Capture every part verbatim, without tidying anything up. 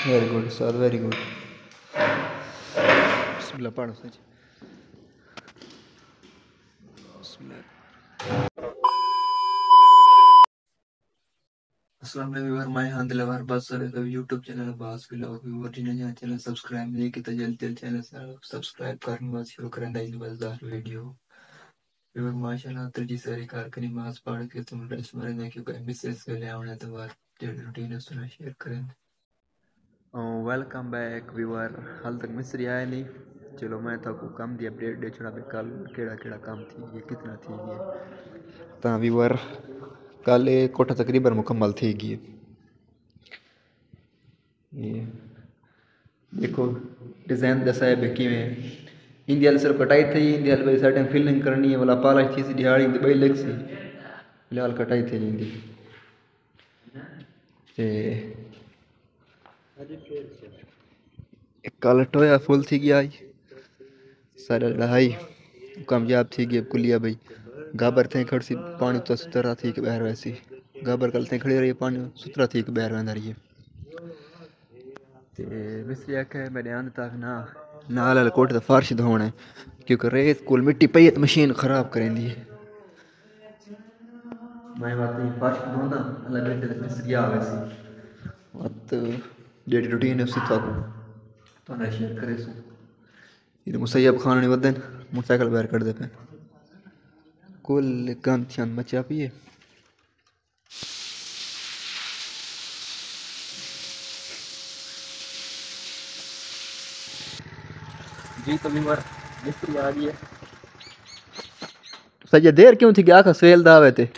Very good sir, very good. बिस्मिल्लाह पढ़ो सच। अस्सलाम वालेकुम, मैं हां दिलवर बस तो यूट्यूब चैनल बास के लोग व्यूअर जिन्हें चैनल सब्सक्राइब नहीं किया जल्दी जल्दी चैनल सब्सक्राइब करने बस शुरू करें दाई मजेदार वीडियो व्यूअर माशाल्लाह तेरी सारी कार की नमाज पढ़ के तुम ड्रेस में रहने की कोई मिसेस के ले आने तो बात डेली रूटीन सुना शेयर करें। वेलकम बैक व्यूअर, हाल तक मिस्री आया नहीं। चलो मैं था को काम दी अपडेट दे छोड़ा भी कल केड़ा केड़ा काम थी ये कितना थी ये ता व्यूअर कल ये कोठा तकरीबन मुकम्मल थी गई। ये देखो डिज़ाइन दसा है बेकी में इंदी हल सिर्फ कटाई थी, इंदी हल भाई सर्टेन फिलिंग करनी है वाला पाला थी सी दिहाड़ी इंदी बई लग सी फिलहाल कटाई थी इंदी ते कल टोया फुल थी गया सारा लड़ाई कामयाब थी गई। कुलिया भाई गाबर थे खड़ सी पानी तो सुतरा थी कि बहर वैसी गाबर कल थे खड़ी रही पानी सुतरा थी कि बहर वह रही ते मिस्त्री आखे मैं ध्यान तक ना नाल कोट दा फर्श धोना है क्योंकि रेत कुल मिट्टी पई है तो मशीन खराब करेंदी है। मैं बात ही फर्श धोना अल्लाह बेटे तक मिस्त्री आ वैसी मत जेडी रूटीन है उसी तक तो ना शेयर करे सो ये मुसैयब खान ने वदन मोटरसाइकिल बाहर कर दे पे कुल काम छन मचा पिए जी तो व्यूअर मिस्त्री आ गई है। सही देर क्यों थी क्या का सेल दावे थे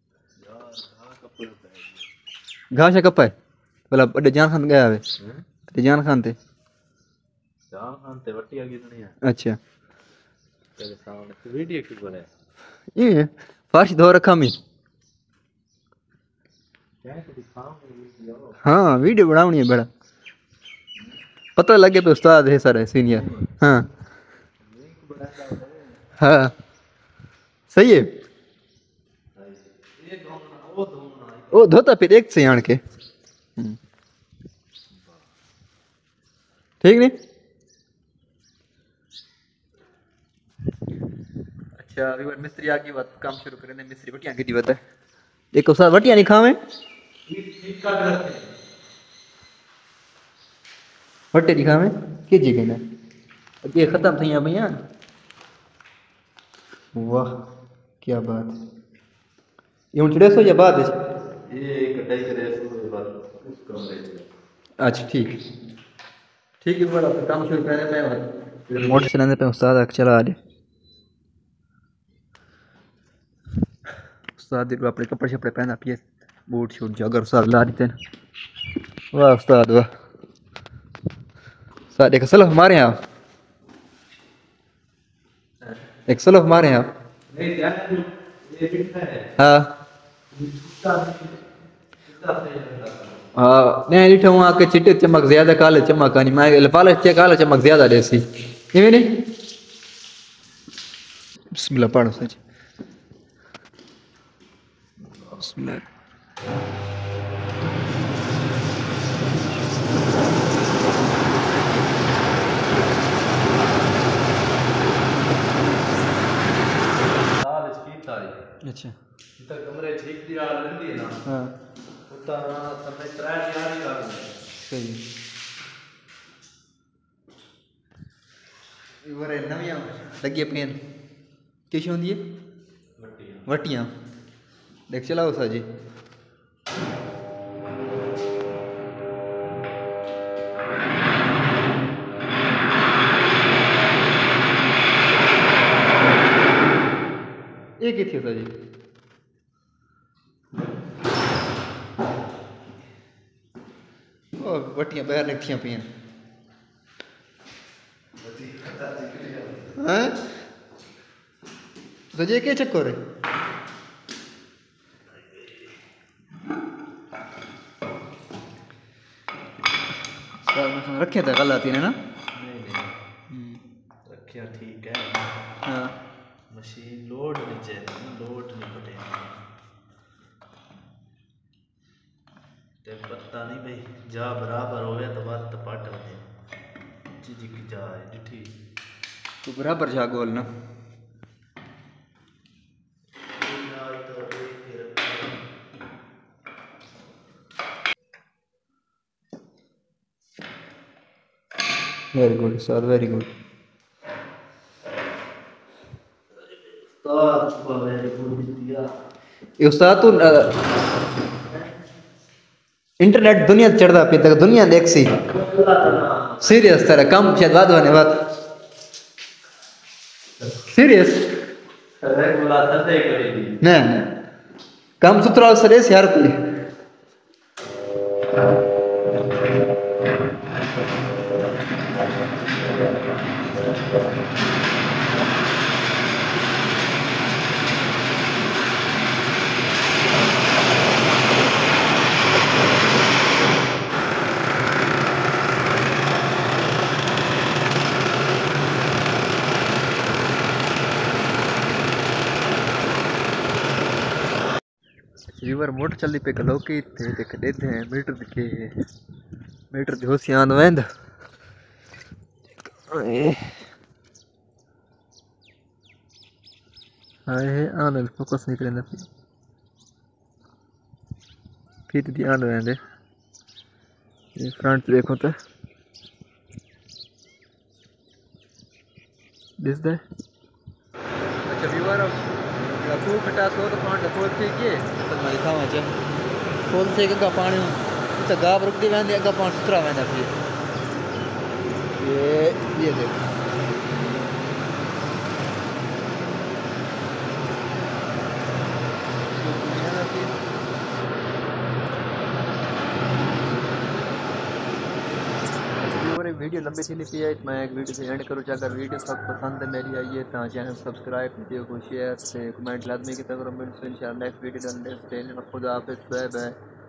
घास कपा है भला बड़े जान खान गया वे ते जान खान थे जान खान ते वटी आ गई दुनिया। अच्छा तेरे सामने तो वीडियो क्यों बने ये फर्श धो रखा मैं क्या तो दिखाऊंगा वीडियो। हाँ वीडियो बनानी है बड़ा पता लगे पे उस्ताद है सारे सीनियर। हाँ लिंक बनाया हाँ सही है। ये धोना वो धोना ओ धोता फिर एक से आन के ठीक नहीं। अच्छा अभी बार मिस्त्री आ गई बात काम शुरू करें मिस्त्री वटियां की बात है देखो साथ वटियां नहीं खावे ठीक कर रखे वटे नहीं खावे के जी कहना ये खत्म थी भैया। वाह क्या बात है ये हूँ चढ़े सो या बाद ये कटाई करे सो बात कम रहे। अच्छा ठीक ठीक है बड़ा काम शुरू करें मैं मोटर चलाने पे उस्ताद आके चला आ उस्ताद अपने कपड़े शपड़े पहना पिए बूट शूट जगर उस्ताद ला देते हैं। वाह उस्ताद वाह उस्ताद एक सलफ हमारे यहाँ एक सलफ हमारे यहाँ हाँ हाँ नहीं लिखे हुआ के चिट्टे चमक ज्यादा काले चमक आनी मैं पाले चे काले चमक ज्यादा देसी ये नहीं बिस्मिल्लाह पढ़ो सच। बिस्मिल्लाह अच्छा इधर कमरे ठीक दिया रहती है ना। हाँ उतर ना सबने त्रै यार ही कर सही इवरे नवियां लगी पेन किश होंदी है वटियां वटियां देख चलाओ सा जी ये किथे सा जी ओ वटियां बाहर निकथियां पियां हैं तो जे के चक्कर है रखे थे गलत ही ना रखिया ठीक है। हाँ मशीन लोड नहीं चाहिए लोड नहीं पड़े ते पता नहीं भाई जा बराबर हो गया तो बात तो पाट होते चीज की जा है डिठी तू बराबर जा गोल ना very good sir very good ये उस्ताद तू इंटरनेट दुनिया चढ़ता पे तक दुनिया देख सी सीरियस तेरा कम शायद बात होने बात सीरियस नहीं कम सुथरा सरेस यार कोई रिवर मोटर चलती पे कलो की थे देख देते हैं मीटर दिखे मीटर जो सियान वेंद हाय आन फोकस नहीं करेंदा फिर दी आन वेंदे ये फ्रंट देखो तो दिस दे अच्छा रिवर फूल कटा सो तो पानी फूल थी के तो मैं दिखावा च फूल थे का पानी तो गाब रुक दी वेंदे अगा पानी सुथरा वेंदा फिर ये ये देख वीडियो लंबी थी नहीं है मैं एक वीडियो से एंड करूँ अगर वीडियो सब पसंद है मेरी आई है तो चैनल सब्सक्राइब वीडियो को शेयर से कमेंट लाजमी की तरह मिलते हैं इंशाल्लाह नेक्स्ट वीडियो खुदा हाफिज़ बाय बाय।